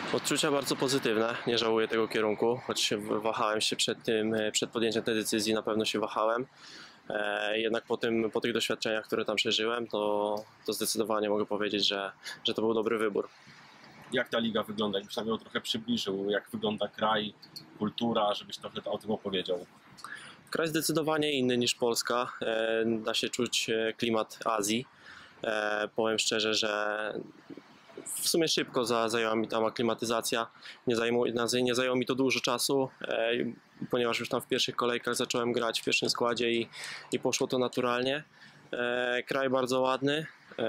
Odczucia bardzo pozytywne, nie żałuję tego kierunku, choć wahałem się przed podjęciem tej decyzji, na pewno się wahałem. Jednak po tych doświadczeniach, które tam przeżyłem, to zdecydowanie mogę powiedzieć, że to był dobry wybór. Jak ta liga wygląda? Jakbyś nam ją trochę przybliżył, jak wygląda kraj, kultura, żebyś trochę o tym opowiedział. Kraj zdecydowanie inny niż Polska, da się czuć klimat Azji. Powiem szczerze, że w sumie szybko zajęła mi tam aklimatyzacja, nie zajęło mi to dużo czasu, ponieważ już tam w pierwszych kolejkach zacząłem grać w pierwszym składzie i poszło to naturalnie. Kraj bardzo ładny,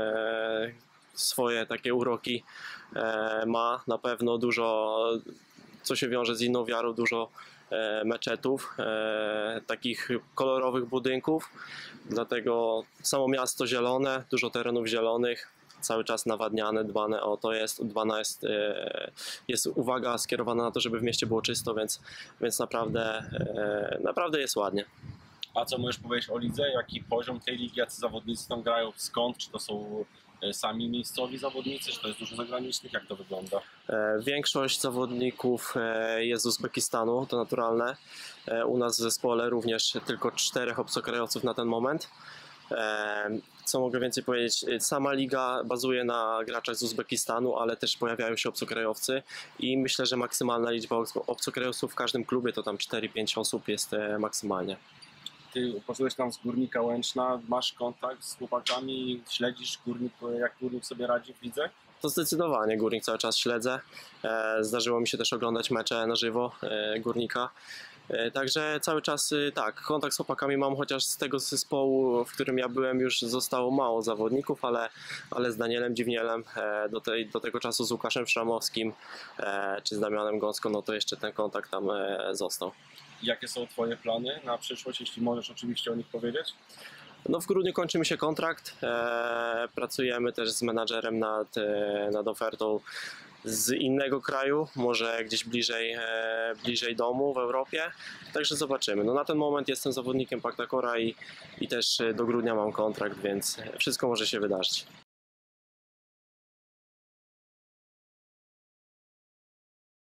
swoje takie uroki ma na pewno, dużo co się wiąże z inną wiarą, dużo meczetów, takich kolorowych budynków, dlatego samo miasto zielone, dużo terenów zielonych, cały czas nawadniane, dbane o to jest, jest uwaga skierowana na to, żeby w mieście było czysto, więc naprawdę jest ładnie. A co możesz powiedzieć o lidze? Jaki poziom tej ligi, jacy zawodnicy tam grają, skąd? Czy to są sami miejscowi zawodnicy, czy to jest dużo zagranicznych? Jak to wygląda? Większość zawodników jest z Uzbekistanu, to naturalne. U nas w zespole również tylko 4 obcokrajowców na ten moment. Co mogę więcej powiedzieć? Sama liga bazuje na graczach z Uzbekistanu, ale też pojawiają się obcokrajowcy i myślę, że maksymalna liczba obcokrajowców w każdym klubie to tam 4-5 osób jest maksymalnie. Ty poszedłeś tam z Górnika Łęczna, masz kontakt z chłopakami, śledzisz jak Górnik sobie radzi w lidze? To zdecydowanie Górnik cały czas śledzę. Zdarzyło mi się też oglądać mecze na żywo Górnika. Także cały czas tak, kontakt z chłopakami mam, chociaż z tego zespołu, w którym ja byłem, już zostało mało zawodników, ale z Danielem Dziwnielem, do tego czasu z Łukaszem Szramowskim czy z Damianem Gąską, no to jeszcze ten kontakt tam został. Jakie są Twoje plany na przyszłość, jeśli możesz oczywiście o nich powiedzieć? No w grudniu kończy mi się kontrakt, pracujemy też z menadżerem nad ofertą z innego kraju, może gdzieś bliżej domu w Europie, także zobaczymy. No na ten moment jestem zawodnikiem Paktakora i też do grudnia mam kontrakt, więc wszystko może się wydarzyć.